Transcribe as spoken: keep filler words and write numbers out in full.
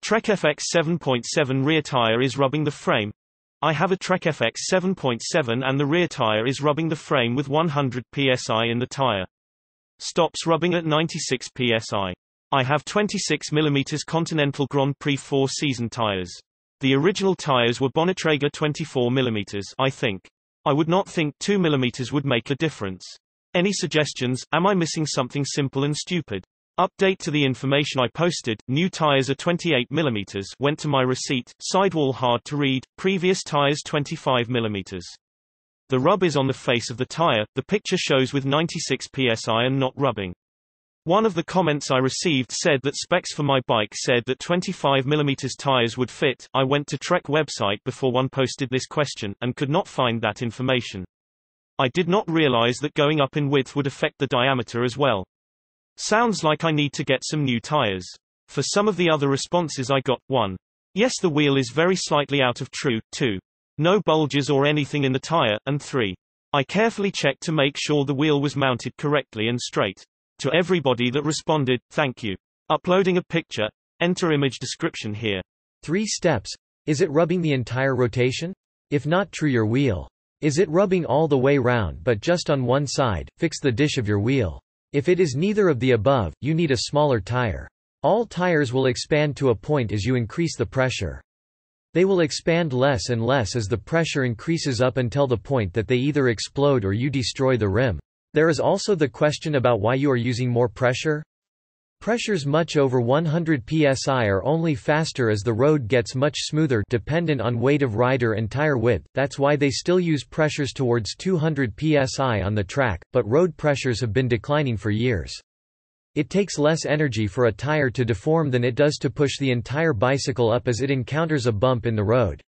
Trek F X seven point seven rear tire is rubbing the frame. I have a Trek F X seven point seven and the rear tire is rubbing the frame with one hundred P S I in the tire. Stops rubbing at ninety-six P S I. I have twenty-six millimeter Continental Grand Prix four season tires. The original tires were Bontrager twenty-four millimeter, I think. I would not think two millimeter would make a difference. Any suggestions? Am I missing something simple and stupid? Update to the information I posted. New tires are twenty-eight millimeter. Went to my receipt. Sidewall hard to read. Previous tires twenty-five millimeter. The rub is on the face of the tire. The picture shows with ninety-six P S I and not rubbing. One of the comments I received said that specs for my bike said that twenty-five millimeter tires would fit. I went to Trek website before one posted this question, and could not find that information. I did not realize that going up in width would affect the diameter as well. Sounds like I need to get some new tires. For some of the other responses I got, one. Yes, the wheel is very slightly out of true, two. No bulges or anything in the tire, and three. I carefully checked to make sure the wheel was mounted correctly and straight. To everybody that responded, thank you. Uploading a picture. Enter image description here. Three steps. Is it rubbing the entire rotation? If not, true your wheel. Is it rubbing all the way round but just on one side? Fix the dish of your wheel. If it is neither of the above, you need a smaller tire. All tires will expand to a point as you increase the pressure. They will expand less and less as the pressure increases up until the point that they either explode or you destroy the rim. There is also the question about why you are using more pressure. Pressures much over one hundred P S I are only faster as the road gets much smoother dependent on weight of rider and tire width. That's why they still use pressures towards two hundred P S I on the track, but road pressures have been declining for years. It takes less energy for a tire to deform than it does to push the entire bicycle up as it encounters a bump in the road.